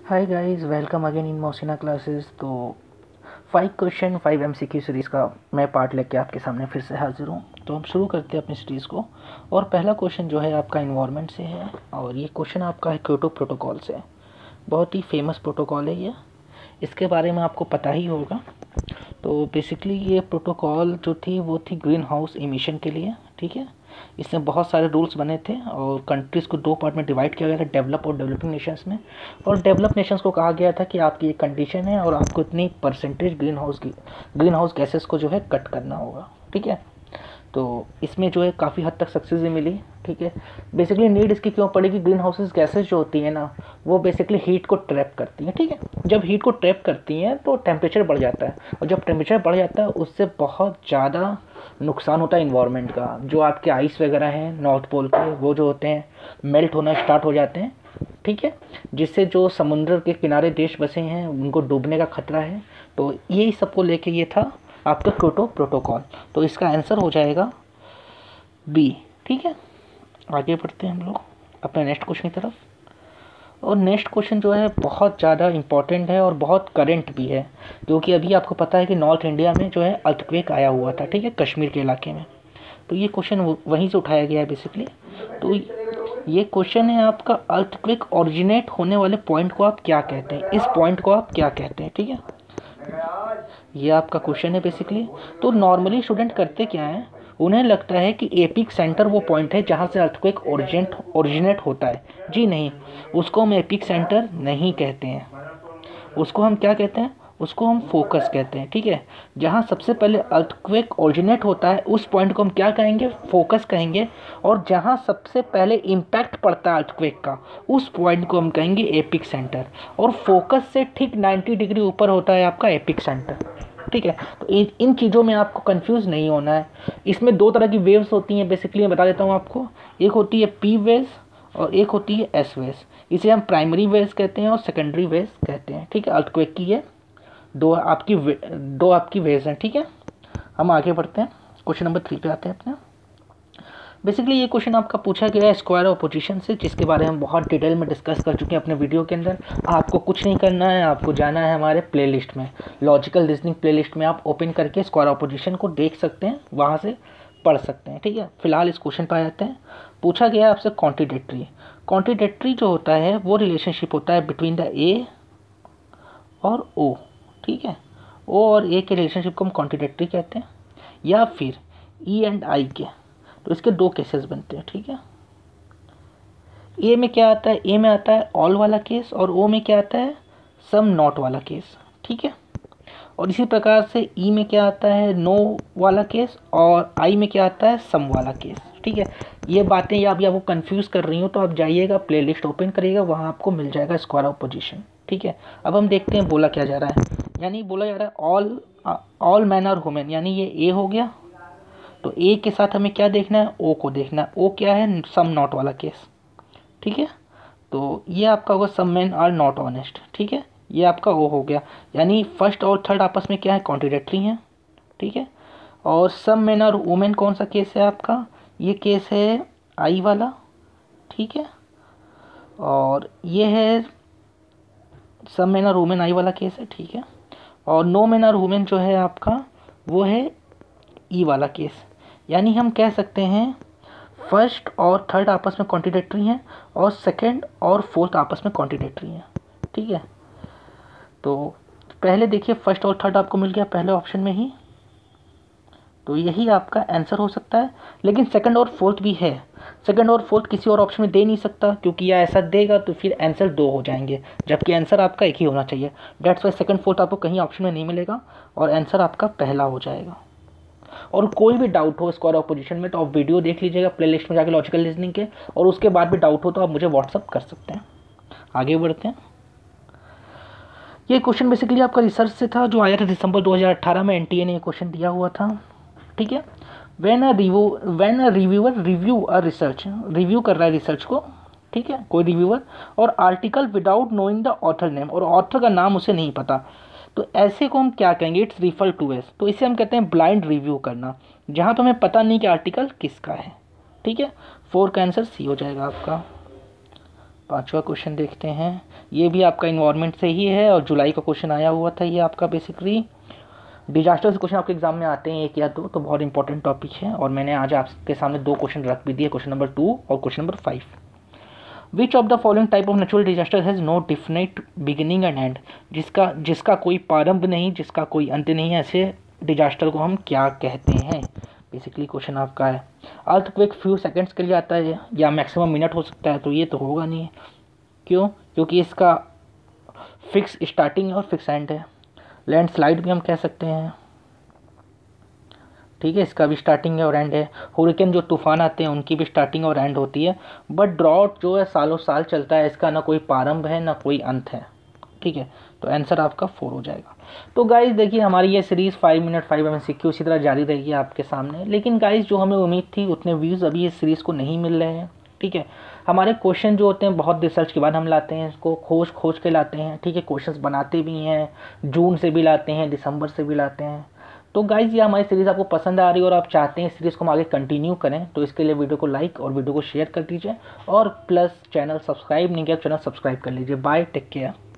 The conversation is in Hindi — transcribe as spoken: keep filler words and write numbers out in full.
Hi guys, welcome again in Mosina classes. तो five question five MCQ series का मैं पार्ट लेके आपके सामने फिर से हाजिर हूँ। तो हम शुरू करते हैं अपनी सीरीज़ को। और पहला क्वेश्चन जो है आपका इन्वायरमेंट से है, और ये क्वेश्चन आपका है क्योटो प्रोटोकॉल से। बहुत ही फेमस प्रोटोकॉल है ये, इसके बारे में आपको पता ही होगा। तो बेसिकली ये प्रोटोकॉल जो थी वो थी ग्रीन हाउस इमिशन के लिए, ठीक है। इसमें बहुत सारे रूल्स बने थे और कंट्रीज़ को दो पार्ट में डिवाइड किया गया था, डेवलप और डेवलपिंग नेशंस में। और डेवलप नेशंस को कहा गया था कि आपकी एक कंडीशन है और आपको इतनी परसेंटेज ग्रीन हाउस की ग्रीन हाउस गैसेस को जो है कट करना होगा, ठीक है। तो इसमें जो है काफ़ी हद तक सक्सेस भी मिली, ठीक है। बेसिकली नीड इसकी क्यों पड़ी कि ग्रीन हाउसेस गैसेस जो होती हैं ना, वो बेसिकली हीट को ट्रैप करती हैं, ठीक है। जब हीट को ट्रैप करती हैं तो टेम्परेचर बढ़ जाता है, और जब टेम्परेचर बढ़ जाता है उससे बहुत ज़्यादा नुकसान होता है इन्वायरमेंट का। जो आपके आइस वगैरह हैं नॉर्थ पोल के, वो जो होते हैं मेल्ट होना स्टार्ट हो जाते हैं, ठीक है। जिससे जो समुद्र के किनारे देश बसे हैं उनको डूबने का खतरा है। तो यही सबको लेके ये था आपका क्योटो प्रोटोकॉल। तो इसका आंसर हो जाएगा बी, ठीक है। आगे बढ़ते हैं हम लोग अपने नेक्स्ट क्वेश्चन की तरफ। और नेक्स्ट क्वेश्चन जो है बहुत ज़्यादा इम्पॉर्टेंट है और बहुत करंट भी है, क्योंकि अभी आपको पता है कि नॉर्थ इंडिया में जो है अर्थक्वेक आया हुआ था, ठीक है, कश्मीर के इलाके में। तो ये क्वेश्चन वहीं से उठाया गया है बेसिकली। तो ये क्वेश्चन है आपका, अर्थक्वेक ओरिजिनेट होने वाले पॉइंट को आप क्या कहते हैं, इस पॉइंट को आप क्या कहते हैं, ठीक है। ये आपका क्वेश्चन है बेसिकली। तो नॉर्मली स्टूडेंट करते क्या है, उन्हें लगता है कि एपिक सेंटर वो पॉइंट है जहाँ से अर्थक्वेक ओरिजिनेट ओरिजिनेट होता है। जी नहीं, उसको हम एपिक सेंटर नहीं कहते हैं, उसको हम क्या कहते हैं, उसको हम फोकस कहते हैं, ठीक है। जहाँ सबसे पहले अर्थक्वेक ओरिजिनेट होता है उस पॉइंट को हम क्या कहेंगे, फोकस कहेंगे। और जहाँ सबसे पहले इम्पैक्ट पड़ता है अर्थक्वेक का, उस पॉइंट को हम कहेंगे एपिक सेंटर। और फोकस से ठीक नाइन्टी डिग्री ऊपर होता है आपका एपिक सेंटर, ठीक है। तो इन चीज़ों में आपको कंफ्यूज नहीं होना है। इसमें दो तरह की वेव्स होती हैं बेसिकली, मैं बता देता हूँ आपको। एक होती है पी वेव्स और एक होती है एस वेव्स। इसे हम प्राइमरी वेव्स कहते हैं और सेकेंडरी वेव्स कहते हैं, ठीक है। अर्थक्वेक की ये दो आपकी दो आपकी वेव्स हैं, ठीक है। हम आगे बढ़ते हैं, क्वेश्चन नंबर थ्री पे आते हैं अपने। बेसिकली ये क्वेश्चन आपका पूछा गया है स्क्वायर ऑफ पोजीशन से, जिसके बारे में हम बहुत डिटेल में डिस्कस कर चुके हैं अपने वीडियो के अंदर। आपको कुछ नहीं करना है, आपको जाना है हमारे प्लेलिस्ट में, लॉजिकल रीजनिंग प्लेलिस्ट में आप ओपन करके स्क्वायर ऑफ पोजीशन को देख सकते हैं, वहाँ से पढ़ सकते हैं, ठीक है। फिलहाल इस क्वेश्चन पर आ जाते हैं। पूछा गया है आपसे कॉन्ट्राडिक्टरी। कॉन्ट्राडिक्टरी जो होता है वो रिलेशनशिप होता है बिटवीन द ए और ओ, ठीक है। ओ और ए के रिलेशनशिप को हम कॉन्ट्राडिक्टरी कहते हैं, या फिर ई एंड आई के। तो इसके दो केसेस बनते हैं, ठीक है। ए में क्या आता है, ए में आता है ऑल वाला केस, और ओ में क्या आता है, सम नॉट वाला केस, ठीक है। और इसी प्रकार से ई में क्या आता है, नो वाला केस, और आई में क्या आता है, सम वाला केस, ठीक है। ये बातें या अभी आपको कंफ्यूज कर रही हो तो आप जाइएगा प्लेलिस्ट ओपन करिएगा, वहाँ आपको मिल जाएगा स्क्वायर ऑफ पोजीशन, ठीक है। अब हम देखते हैं बोला क्या जा रहा है। यानी बोला जा रहा है all all man are women, यानी ये ए हो गया। तो ए के साथ हमें क्या देखना है, ओ को देखना है। ओ क्या है, सम नॉट वाला केस, ठीक है। तो ये आपका होगा some men are not honest, ठीक है। ये आपका ओ हो गया, यानी फर्स्ट और थर्ड आपस में क्या है, कॉन्ट्राडिक्टरी हैं, ठीक है। और सम मेन और वुमेन कौन सा केस है आपका, ये केस है आई वाला, ठीक है। और ये है सम मेन और वुमेन आई वाला केस है, ठीक है। और नो मेन और वुमेन जो है आपका वो है ई वाला केस। यानी हम कह सकते हैं फर्स्ट और थर्ड आपस में कॉन्ट्राडिक्टरी हैं और सेकंड और फोर्थ आपस में कॉन्ट्राडिक्टरी हैं, ठीक है। तो पहले देखिए फर्स्ट और थर्ड आपको मिल गया पहले ऑप्शन में ही, तो यही आपका आंसर हो सकता है। लेकिन सेकंड और फोर्थ भी है, सेकंड और फोर्थ किसी और ऑप्शन में दे नहीं सकता, क्योंकि यह ऐसा देगा तो फिर आंसर दो हो जाएंगे, जबकि आंसर आपका एक ही होना चाहिए। डेट्स वाई सेकंड फोर्थ आपको कहीं ऑप्शन में नहीं मिलेगा और आंसर आपका पहला हो जाएगा। और कोई भी डाउट हो स्क्वायर ऑफ पोजीशन में तो आप वीडियो देख लीजिएगा प्लेलिस्ट में जाकर लॉजिकल रीजनिंग के, और उसके बाद भी डाउट हो तो आप मुझे व्हाट्सअप कर सकते हैं। आगे बढ़ते हैं। ये क्वेश्चन बेसिकली आपका रिसर्च से था, जो आया था दिसंबर दो हज़ार अठारह में, एनटीए ने ये क्वेश्चन दिया हुआ था, ठीक है। When a review when a reviewer review a research, review कर रहा है रिसर्च को, ठीक है, कोई रिव्यूअर, और article without knowing the author name, और ऑथर का नाम उसे नहीं पता, तो ऐसे को हम क्या कहेंगे, इट्स रिफर टू एस। तो इसे हम कहते हैं ब्लाइंड रिव्यू करना, जहाँ पे हमें पता नहीं कि आर्टिकल किसका है, ठीक है। फोर का आंसर सी हो जाएगा आपका। पांचवा क्वेश्चन देखते हैं, ये भी आपका इन्वायरमेंट से ही है और जुलाई का क्वेश्चन आया हुआ था। ये आपका बेसिकली डिजास्टर से क्वेश्चन आपके एग्जाम में आते हैं एक या दो, तो बहुत इंपॉर्टेंट टॉपिक है और मैंने आज आपके सामने दो क्वेश्चन रख भी दिए, क्वेश्चन नंबर टू और question number five. Which of the following type of natural disaster has no definite beginning and end, जिसका जिसका कोई प्रारंभ नहीं, जिसका कोई अंत नहीं है, ऐसे डिजास्टर को हम क्या कहते हैं। बेसिकली क्वेश्चन आपका है अर्थक्वेक फ्यू सेकंड्स के लिए आता है या मैक्सिमम मिनट हो सकता है, तो ये तो होगा नहीं। क्यों? क्योंकि इसका फिक्स स्टार्टिंग और फिक्स एंड है। लैंडस्लाइड भी हम कह सकते हैं, ठीक है, इसका भी स्टार्टिंग है और एंड है। हुरिकेन जो तूफान आते हैं उनकी भी स्टार्टिंग और एंड होती है। बट ड्रॉट जो है सालों साल चलता है, इसका ना कोई प्रारंभ है ना कोई अंत है, ठीक है। तो आंसर आपका फोर हो जाएगा। तो गाइज देखिए हमारी ये series five minute five M C Q इसी तरह जारी रहेगी आपके सामने। लेकिन गाइज जो हमें उम्मीद थी उतने व्यूज़ अभी इस सीरीज़ को नहीं मिल रहे हैं, ठीक है। हमारे क्वेश्चन जो होते हैं बहुत रिसर्च के बाद हम लाते हैं, इसको खोज खोज के लाते हैं, ठीक है। क्वेश्चंस बनाते भी हैं, जून से भी लाते हैं, दिसंबर से भी लाते हैं। तो गाइज ये हमारी सीरीज़ आपको पसंद आ रही है और आप चाहते हैं इस सीरीज़ को हम आगे कंटिन्यू करें, तो इसके लिए वीडियो को लाइक और वीडियो को शेयर कर दीजिए और प्लस चैनल सब्सक्राइब नहीं किया चैनल सब्सक्राइब कर लीजिए। Bye, take care.